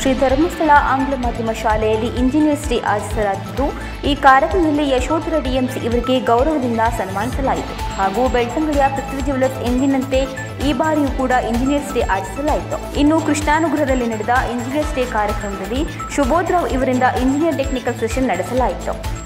ಶ್ರೀ ಧರ್ಮಸ್ಥಳ ಆಂಗ್ಲ ಮಾಧ್ಯಮ ಶಾಲೆಯಲ್ಲಿ ಇಂಜಿನಿಯರ್ಸ್ ಡೇ ಆಚರಿಸಲಾಗಿದ್ದು, ಈ ಕಾರ್ಯಕ್ರಮದಲ್ಲಿ ಯಶೋಧರ ಡಿಎಂಸಿ ಇವರಿಗೆ ಗೌರವದಿಂದ ಸನ್ಮಾನಿಸಲಾಯಿತು. ಹಾಗೂ ಬೆಳ್ತಂಗಡಿಯ ಪೃಥ್ವಿ ಜ್ಯುವೆಲರ್ಸ್ ಎಂದಿನಂತೆ ಈ ಬಾರಿಯೂ ಕೂಡ ಇಂಜಿನಿಯರ್ಸ್ ಡೇ ಆಚರಿಸಲಾಯಿತು. ಇನ್ನು ಕೃಷ್ಣಾನುಗ್ರಹದಲ್ಲಿ ನಡೆದ ಇಂಜಿನಿಯರ್ಸ್ ಡೇ ಕಾರ್ಯಕ್ರಮದಲ್ಲಿ ಶುಭೋದ್ರಾವ್ ಇವರಿಂದ ಇಂಜಿನಿಯರ್ ಟೆಕ್ನಿಕಲ್ ಸೆಷನ್ ನಡೆಸಲಾಯಿತು.